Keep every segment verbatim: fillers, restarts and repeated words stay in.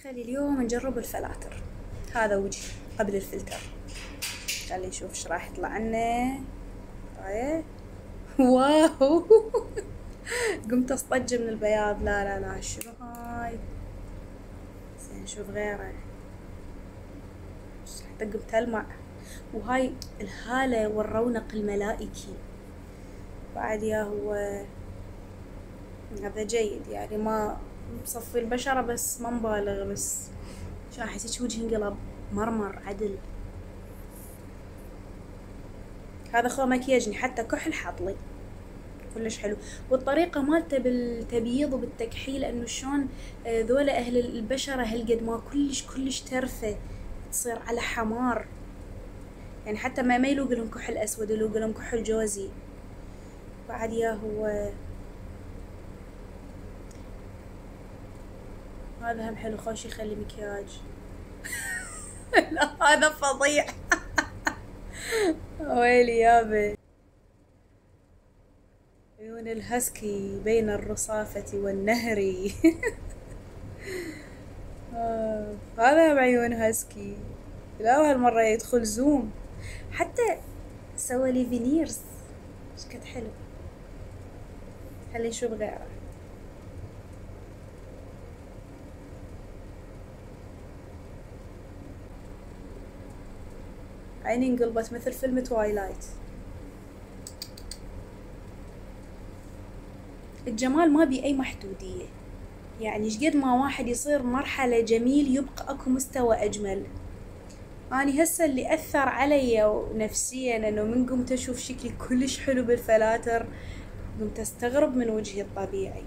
خلي اليوم نجرب الفلاتر. هذا وجهي قبل الفلتر، خلي نشوف ايش راح يطلع لنا. طيب واو قمت اصطج من البياض. لا لا لا شنو هاي؟ زين نشوف غيره. حتى قمت المع. وهاي الهالة والرونق الملائكي بعد. يا هو هذا جيد يعني، ما مصفي البشرة بس ما مبالغ، بس شو احس وجهي انقلب مرمر عدل. هذا خو مكياجني حتى كحل حاطلي كلش حلو. والطريقة مالته بالتبييض وبالتكحيل، انه شلون ذولا اهل البشرة هالقد ما كلش كلش ترفة تصير على حمار يعني، حتى ما ما يلوق لهم كحل اسود، يلوق لهم كحل جوزي بعد. يا هو هذا هم حلو، خوش يخلي مكياج لا هذا فظيع ويلي يابا. عيون الهسكي بين الرصافة والنهر آه. هذا بعيون هسكي. لا وهالمرة يدخل زوم، حتى سوى لي فينيرز ايش كد حلو. خلي نشوف غيره. عيني انقلبت مثل فيلم توايلايت. الجمال ما بي اي محدودية يعني، شقد ما واحد يصير مرحلة جميل يبقى اكو مستوى اجمل. اني هسه اللي اثر علي نفسيا انه من قمت اشوف شكلي كلش حلو بالفلاتر، قمت استغرب من وجهي الطبيعي.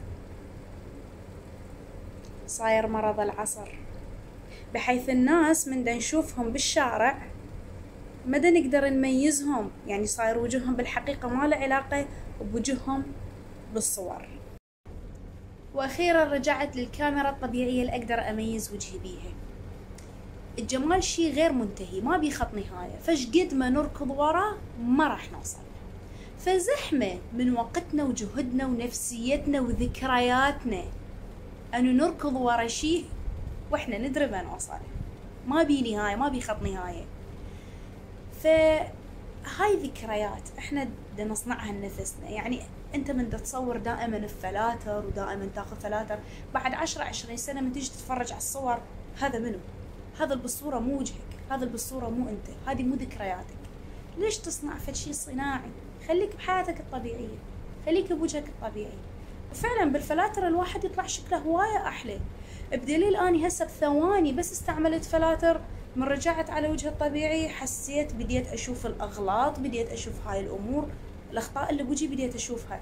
صاير مرض العصر، بحيث الناس من دا نشوفهم بالشارع ما دا نقدر نميزهم يعني، صاير وجههم بالحقيقة ما له علاقة بوجههم بالصور. واخيرا رجعت للكاميرا الطبيعية اللي اقدر اميز وجهي بيها. الجمال شي غير منتهي، ما بي خط نهاية، فشقد ما نركض وراه ما راح نوصل. فزحمة من وقتنا وجهدنا ونفسيتنا وذكرياتنا انو نركض ورا شي واحنا ندري ما نوصل. ما بي نهاية، ما بي خط نهاية. فهاي ذكريات احنا دا نصنعها لنفسنا يعني. انت من دا تصور دائما الفلاتر ودائما تاخذ فلاتر، بعد عشرة عشرين سنة من تيجي تتفرج على الصور، هذا منو؟ هذا اللي بالصورة مو وجهك، هذا اللي بالصورة مو انت، هذه مو ذكرياتك. ليش تصنع فد شي صناعي؟ خليك بحياتك الطبيعية، خليك بوجهك الطبيعي. وفعلا بالفلاتر الواحد يطلع شكله هواية احلى. بدليل اني هسه بثواني بس استعملت فلاتر، من رجعت على وجهي الطبيعي حسيت بديت اشوف الاغلاط، بديت اشوف هاي الامور، الاخطاء اللي بوجهي بديت اشوفها.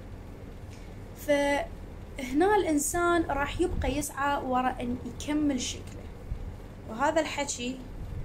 فهنا الانسان راح يبقى يسعى وراء ان يكمل شكله. وهذا الحكي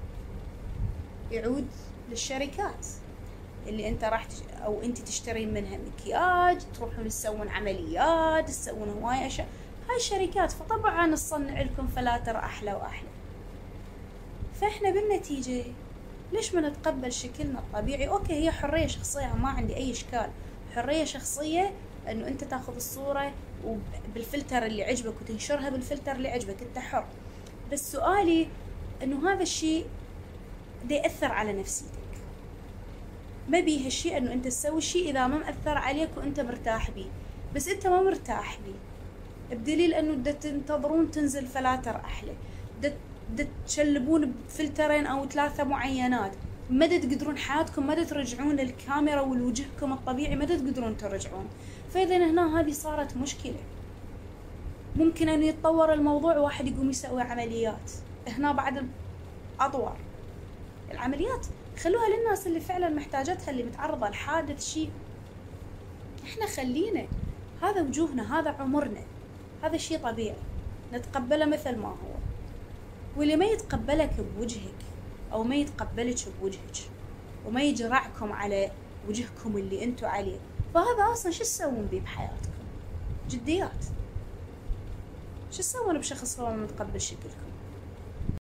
يعود للشركات اللي انت راح تش... او انت تشترين منها مكياج، تروحون تسوون عمليات، تسوون هواي اشياء، هاي الشركات، فطبعا تصنع لكم فلاتر احلى واحلى. فاحنا بالنتيجة ليش ما نتقبل شكلنا الطبيعي؟ اوكي هي حرية شخصية، ما عندي اي اشكال، حرية شخصية انه انت تاخذ الصورة بالفلتر اللي عجبك وتنشرها بالفلتر اللي عجبك، انت حر. بس سؤالي انه هذا الشيء دا يأثر على نفسيتك. ما بيه هالشيء انه انت تسوي شيء اذا ما مأثر عليك وانت مرتاح بيه، بس انت ما مرتاح بيه، بدليل انه دا تنتظرون تنزل فلاتر احلى، دا دا تشلبون بفلترين او ثلاثة معينات، ما دا تقدرون حياتكم، ما دا ترجعون الكاميرا والوجهكم الطبيعي، ما دا تقدرون ترجعون. فاذا هنا هذه صارت مشكلة. ممكن انه يتطور الموضوع واحد يقوم يسوي عمليات. هنا بعد اطور العمليات خلوها للناس اللي فعلا محتاجتها، اللي متعرضة لحادث شيء. احنا خلينا هذا وجوهنا، هذا عمرنا، هذا شيء طبيعي نتقبله مثل ما هو. واللي ما يتقبلك بوجهك او ما يتقبلك بوجهك وما يجرعكم على وجهكم اللي انتو عليه، فهذا اصلا شو تسوون بيه بحياتكم؟ جديات. شو تسوون بشخص هو متقبل شكلكم؟